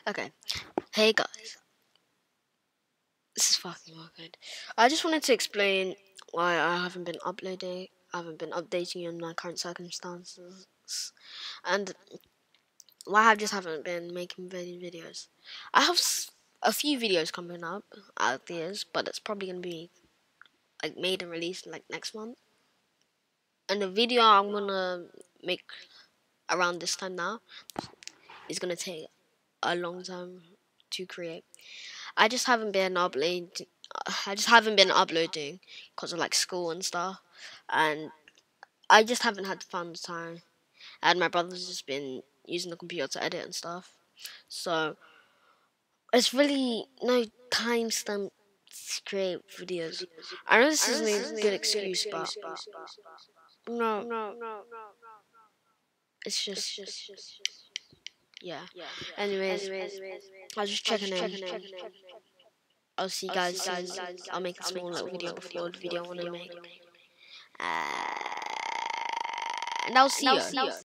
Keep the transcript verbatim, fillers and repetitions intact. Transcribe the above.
Okay. Hey guys, this is fucking awkward. I just wanted to explain why I haven't been uploading, I haven't been updating you on my current circumstances, and why I just haven't been making many videos. I have s- a few videos coming up, ideas, but it's probably gonna be like made and released like next month. And the video I'm gonna make around this time now is gonna take a long time to create. I just haven't been uploading. I just haven't been uploading because of like school and stuff, and I just haven't had the fun time. And my brother's just been using the computer to edit and stuff, so it's really no time stamp to create videos. I know this isn't a good excuse, but no, it's just yeah. Anyways, I was just checking in. I'll see you guys soon. I'll make a small little video before the video I want to make. Uh, and I'll see you.